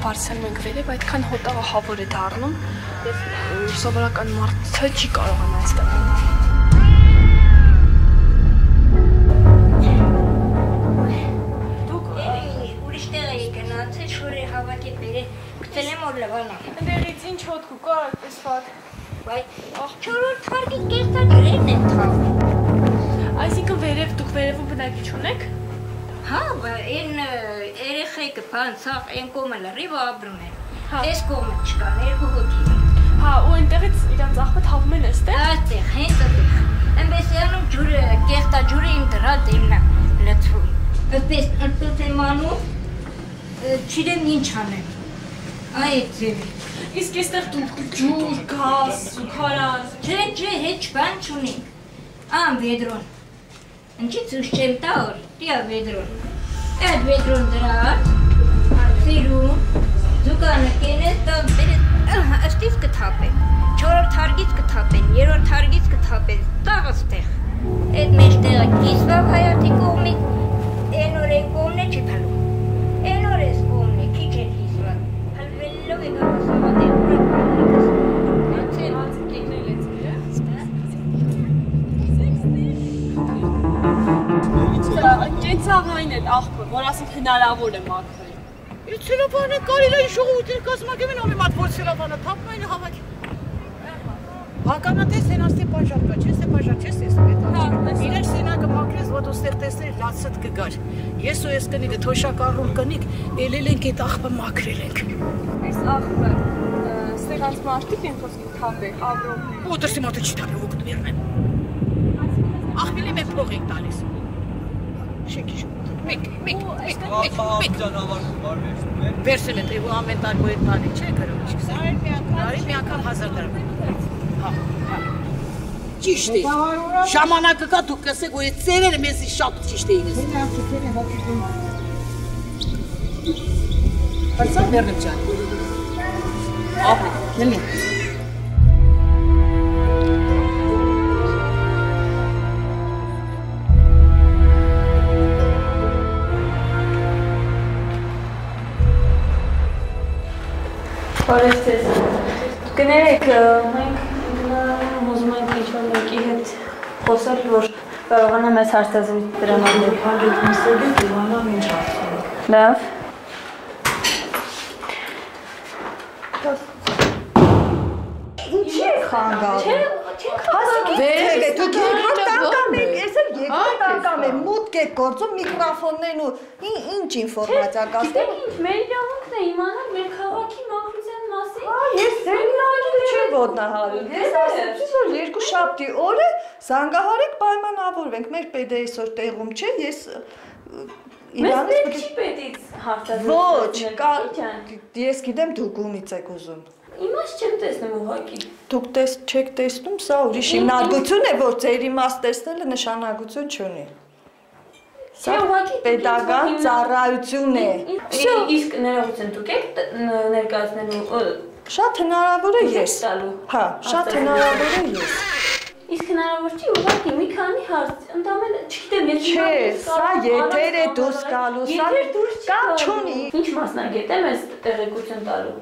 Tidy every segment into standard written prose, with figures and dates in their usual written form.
բարձրանում ենք վերև, այդքան հոտաղահավոր է դառնում եւ սովորական մարդը չի կարողանա այստեղ մնալ։ Դուք ուրիշ տեղ եք գնացել, շորի հավաքեք վերև, գտել եմ որ լավանա։ Այնտեղից ինչ հոտ կա այդպես վատ։ Վայ, չորրորդ թարգի կեղտաջրերն են թաղում։ Այսինքն վերև դուք վերևում բնակիչ ունեք։ Հա, այն երեխեքը բան սաղ այն կողմը լրիվ ապրում են։ Այս կողմը չկան, երկու հոգի։ Հա, ու այնտեղից իրանց աղբետ հավում են այստեղ։ Այստեղ, հենց այդտեղ։ Այնպես անում ջուրը, կեղտաջուրը իմ դրած ելնա լցվում։ Այդպես եմ անում, չիրեմ ինչ անեմ։ Այդ ձևի։ Իսկ այստեղ դուք ջուր, գազ, սուքարան։ Չէ, հեչ բան չունենք։ Ան վեդրոն։ Ինչի ցույց չեմ տա որ, դիա վեդրոն։ Այդ վեդրոն դրած, սիրում, զուգանը կենես տա բերես, ըստից կթապեն, չորրորդ հարգից կթապեն, երրորդ հարգից կթապեն, տաղստեղ։ Այդ մեջտեղը կիսվավ հայաթի կողմի, են որ են կողմն է չի փլում, են որ ես կողմն է, քիչ է կիսված, հլվելով է գավասավատել, Կենցաղային է աղբը, որ ասենք հնարավոր է մաքրել։ Իմ սելոֆանը կարելի է ժողովուրդին կազմակերպել ամի մատ որ սելոֆանը թափում այն հավաքի։ Հականատես սենաստի բաժան կա, չէ՞, բաժան չես տեսնում այդ աչքը։ Իրենք սենակը մաքրես, որ դու ստեղ տեսներ լացդ կգար։ Ես ու ես կնիկը թոշակառում կնիկ, ելել ենք այդ աղբը մաքրել ենք։ Այս աղբը ստեղանց մարդիկ են խոսքի թափեք, ապրում։ Ու դրսի մարդը չի թափի, ու կտվերն են։ Աղբելի մեկ փող ենք տալիս։ Շեքի շուտ։ Մեկ։ Վերցել եք, ու ամեն տարի ու այդ տանի չէ գրում, չի սարել մի անգամ 1000 դրամ։ Հա։ Ճիշտ է։ Ժամանակը կա դուք կսեք, որ այդ ծերերը մեզի շատ ճիշտ էին ես։ Հարցան վերնեմ ջան։ Ապա, նելի։ Բարև ձեզ։ Կներեք, մենք ուզում ենք ինչ-որ մեկի հետ խոսել, որ կարողանա մեզ հարցազրույց տրամադրել։ Հանդիպ նստելու դիվանամ ինչ հարցում եք։ Լավ։ Ինչի եք խանգարում։ Վերև եք, դուք երկրորդ անգամ եք, ես էլ երկրորդ անգամ եմ մուտք եք գործում միկրոֆոններն ու ինչ ինֆորմացիա կասեմ։ Ինչ, մեր իրավունքն է իմանալ մեր քաղաքի մաքրության մասին։ Ես զեննագին չեմ ոտնահարում, ես ասեցի, որ երկուշաբթի օրը զանգահարեք պայմանավորվենք, մեր պետեիսոր տեղում չէ, ես Մեզ պետք չի պետից հարցազրույց։ Ոչ, ես գիտեմ դուք ումից եք ուզում։ Իմաց չեմ տեսնում ուղղակի։ Դուք չեք տեսնում, սա ուրիշ հիմնարկություն է, որ ձեր իմաց տեսնելը նշանակություն չունի։ Սա պետական ծառայություն է։ Իսկ ներողություն դուք եք ներկայացնելու Շատ հնարավոր է ես։ Հա, շատ հնարավոր է ես։ Իսկ հնարավոր չի ուղղակի մի քանի հարց, ընդամենը չգիտեմ, ես Չէ, սա եթեր է դուրս գալու, սա կապ չունի։ Ինչ մասնագետ եմ ես տեղեկություն տալու։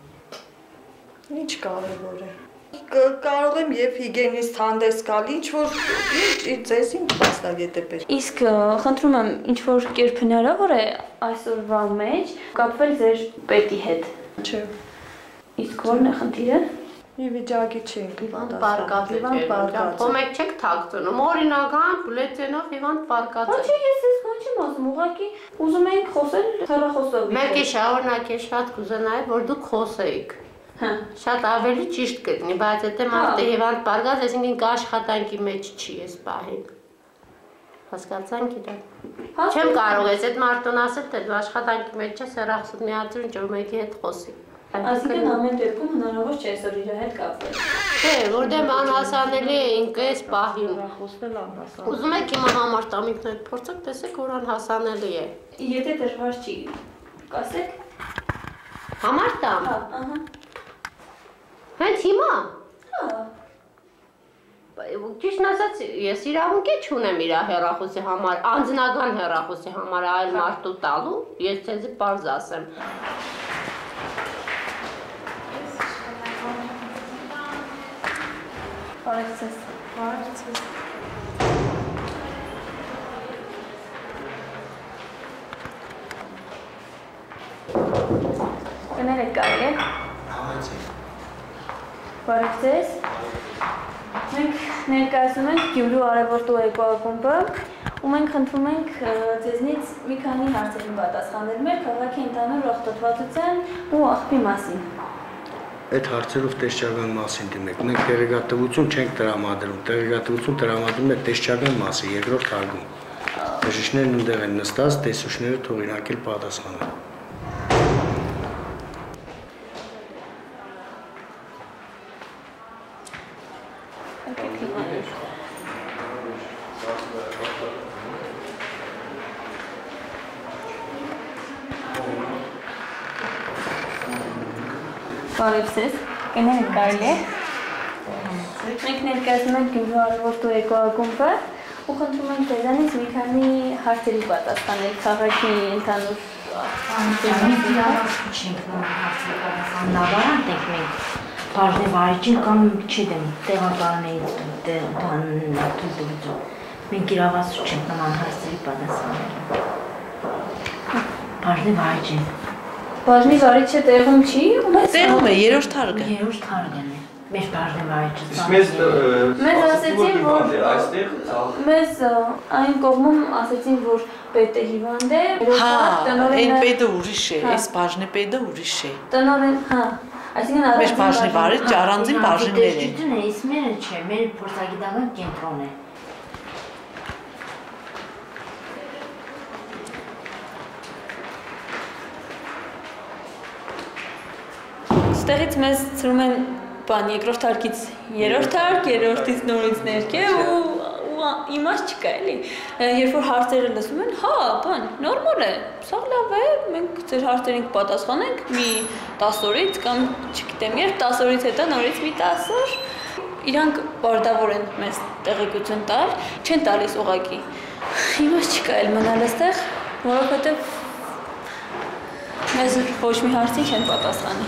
Ինչ կարևոր է։ Կարող եմ եւ հիգիենիստ հանդես գալ, ինչ որ ձեզ ինչ մասնագետ է պետք։ Իսկ խնդրում եմ, ինչ որ կերպ հնարավոր է այսօրվա մեջ կապվել ձեր պետի հետ։ Չէ։ Իսկ ո՞րն է խնդիրը։ Մի վիճակի չենք Պարկած Ոմեք չեք թաքցնում, օրինական բուլետենով հիվանդ պարկած է։ Ոչ, ես ես ոչ եմ ասում, ուղղակի ուզում ենք խոսել հեռախոսով։ Մեկի շարունակ է շատ կուզենայի, որ դուք խոսեիք։ Շատ ավելի ճիշտ կգնի, բայց եթե մարդը հիվանդ պարկած, այսինքն աշխատանքի մեջ չի ես պահին։ Հասկացանք իրար։ Չեմ կարող ես այդ մարդուն ասել, թե դու աշխատանքի մեջ ես հեռախոսով միացրու ինչ որ մեկի հետ խոսի։ Այսինքն ամեն դեպքում հնարավոր չէ այսօր իր հետ կապվել։ Չէ, որտեղ անհասանելի էինք այս պահին։ Ուզում եք իմ համար տամիքներ փորձեք, տեսեք որ անհասանելի է։ Եթե դժվար չի, կասեք։ Համար տամ։ Ահա։ Հենց հիմա։ Հա։ Ճիշտ ասած, ես իրավունք չունեմ իր հեռախոսի համար, անձնական հեռախոսի համար այլ մարդու տալու, ես ցեզի պարզ ասեմ։ Բարեցես։ Բարեցես։ Կներեք կարելի է։ Բարեցես։ Մենք ներկայացնում ենք Գյումրու Արևորտու էկոակումբը ու մենք խնդրում ենք ձեզնից մի քանի հարցերին պատասխանել մեր քաղաքի ընդհանուր աղտոտվածության ու աղբի մասին։ Այդ հարցերով տեսչական մասին դիմեք։ Մենք տեղեկատվություն չենք տրամադրում, տեղեկատվություն տրամադրում է տեսչական մասը, երկրորդ հարգում։ Բժիշկներն ընդեղ են նստած, տեսուչները թող իրանք էլ պատասխանեն։ Բարեցես, կներեք կարելի է։ Մենք ներկայացնում ենք Գյումրու Արևորտու էկոակումբը ու խնդրում ենք ձեզանից մի քանի հարցերի պատասխանել քաղաքի ընդհանուր Նավարանտ ենք մենք բաժնեվարիչին կամ չգիտեմ տեղակալներից մենք իրավասու չենք նման հարցերի պատասխանել։ Բաժնեվարիչին։ Բաժնի վարիչը տեղում չի ու մեզ տեղում է երրորդ հարգը։ Երրորդ հարգն է։ Մեր բաժնեվարիչը։ Մեզ ասեցին, որ մեզ այն կողմում ասեցին, որ պետը հիվանդ է։ Հա, այն պետը ուրիշ է, այս բաժնեպետը ուրիշ է։ Տնօրեն, հա։ Այսինքն Մեր բաժնեվարիչ առանձին բաժիններ են։ Տեսչությունը այս մերը չէ, մեր փորձագիտական կենտրոնն է։ Ստեղից մեզ ծրում են երկրորդ հարկից երրորդ հարկ, երրորդից նորից ներքև ու իմաստ չկա էլի։ Երբ որ հարցերը լսում են, հա, նորմալ է, սա լավ է, մենք ձեր հարցերին կպատասխանենք մի 10 օրից կամ չգիտեմ, երբ 10 օրից հետո նորից մի 10 օր, իրանք բարդավոր են մեզ տեղեկություն տալ, չեն տալիս ուղղակի։ Իմաստ չկա էլ մնալ այստեղ, որովհետև մեզ ոչ մի հարցին չեն պատասխանի։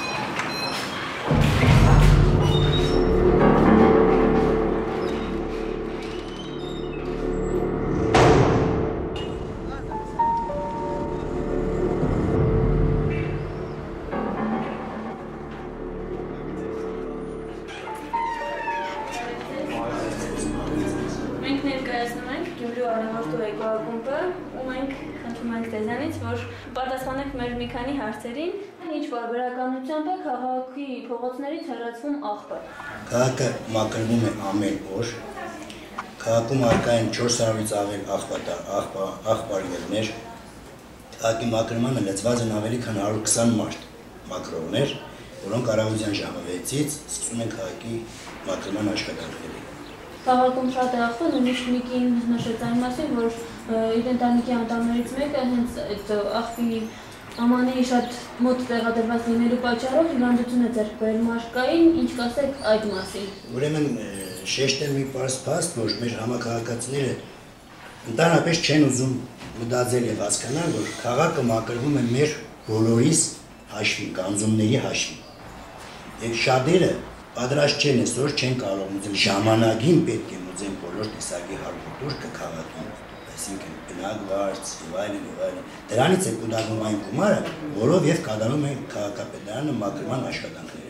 Մենք ներկայացնում ենք Գյումրու Արևորտու էկոակումբը ու մենք խնդրում ենք ձեզանից, որ պատասխանեք մեր մի քանի հարցերին, ինչ բարբերականությամբ է քաղաքի փողոցներից հեռացվում աղբը։ Քաղաքը մաքրվում է ամեն օր։ Քաղաքում առկա են 400-ից ավել աղբարներներ։ Քաղաքի մաքրմանը լծված են ավելի քան 120 մարդ մաքրողներ, որոնք առավոտյան ժամը 6-ից սկսում են քաղաքի մաքրման աշխատանքները։ Քաղաքում շատ է աղբը, նույնիսկ Նիկին նշեց այն մասին, որ իր ընտանիքի անդամներից մեկը հենց այդ աղբի ամանի շատ մոտ տեղադրված լինելու պատճառով հիվանդություն է ձեռք բերել մարդկային, ինչ կասեք այդ մասին։ Ուրեմն շեշտել մի պարզ փաստ, որ մեր համակարգացիները ընդհանրապես չեն ուզում մտածել եւ հասկանալ, որ քաղաքը մաքրվում է մեր բոլորիս հաշվին, կանզումների հաշվին։ Եվ շատերը պատրաստ չեն այսօր չեն կարող մուծել ժամանակին պետք է մուծեն բոլոր տեսակի հարկոտուրքը քաղաքին, այսինքն բնակ վարձ եւ այլն եւ այլն։ Դրանից է կուտակվում այն գումարը, որով եւ կատարում է քաղաքապետարանը մաքրման աշխատանքները։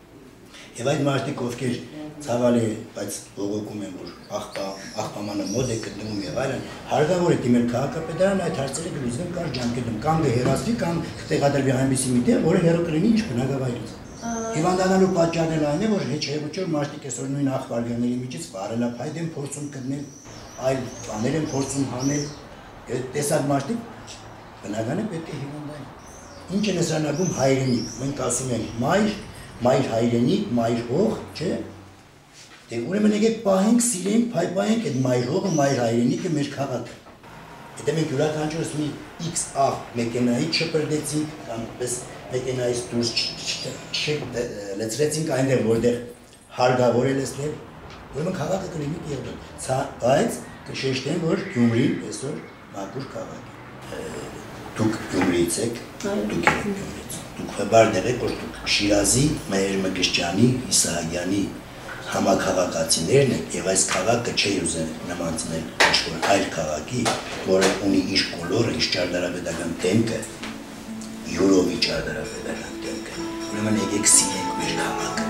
Եվ այդ մարդիկ, ովքեր ցավալի է, բայց բողոքում են, որ աղբամանը մոտ է գտնվում եւ այլն, հարկավոր է դիմել քաղաքապետարանը այդ հարցերը կլուծվեն կարճ ժամկետում, կամ կհեռացվի, կամ կտեղադրվի այնպիսի մի տեղ, որը հեռու կլինի ինչ բնակավայրից։ Հիվանդանալու պատճառն էլ այն է, որ հեչեյոճոր մարդիկ այսօր նույն աղբարգերների միջից վարելափայտ են փորձում գտնել, այլ բաներ են փորձում հանել, տեսակ մարդիկ բնական է պետք է հիվանդային։ Ինչ է նշանակում հայրենիք, մենք ասում ենք մայր հայրենիք, մայր հող, չէ՞։ Դե ուրեմն եկեք պահենք, սիրենք, փայփայենք այդ մայր հողը, մայր հայրենիքը մեր քաղաքը։ Եթե մենք յուրաքանչյուրս մի X աղ մեքենայից շպրդեցինք, կամ պես մեքենայից դուրս լեցրեցինք այնտեղ, որտեղ հարկավոր է լցնել, ուրեմն քաղաքը կլինի կեղտոտ։ Բայց կշեշտեմ, որ Գյումրին այսօր մաքուր քաղաք է։ Դուք Գյումրիից եք, դուք եք Գյումրիից։ Դուք հբարդ եք, որ դուք Շիրազի, Մեհեր Մկրտչյանի, Իսահակյանի համաքաղաքացիներն են եւ այս քաղաքը չի ուզեն նմանցնել ինչ-որ այլ քաղաքի, որը ունի իր կոլորը, իր ճարտարապետական դեմքը, յուրովի ճարտարապետական դեմքը։ Ուրեմն եկեք սիրենք մեր քաղաքը։